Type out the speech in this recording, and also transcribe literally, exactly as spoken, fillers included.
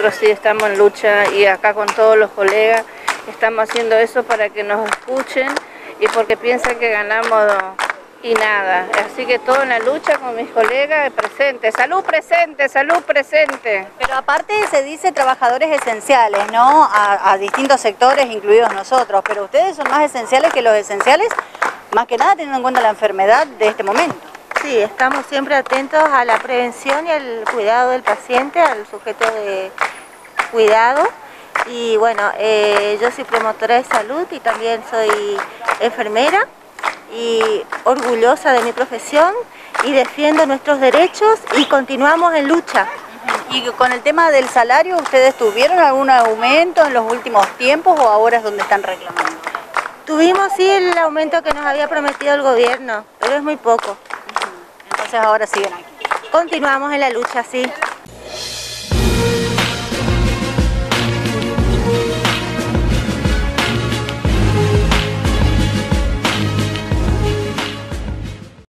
nosotros sí estamos en lucha y acá con todos los colegas estamos haciendo eso para que nos escuchen y porque piensan que ganamos y nada. Así que todo en la lucha con mis colegas presentes. Salud presente, salud presente. Pero aparte se dice trabajadores esenciales, ¿no? A, a distintos sectores, incluidos nosotros, pero ustedes son más esenciales que los esenciales, más que nada teniendo en cuenta la enfermedad de este momento. Sí, estamos siempre atentos a la prevención y al cuidado del paciente, al sujeto de cuidado. Y bueno, eh, yo soy promotora de salud y también soy enfermera y orgullosa de mi profesión y defiendo nuestros derechos y continuamos en lucha. Y con el tema del salario, ¿ustedes tuvieron algún aumento en los últimos tiempos o ahora es donde están reclamando? Tuvimos sí el aumento que nos había prometido el gobierno, pero es muy poco. Entonces ahora siguen aquí. Continuamos en la lucha, sí.